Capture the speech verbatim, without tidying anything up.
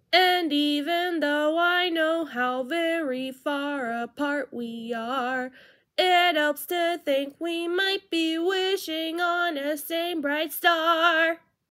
And even though I know how very far apart we are, it helps to think we might be wishing on a same bright star.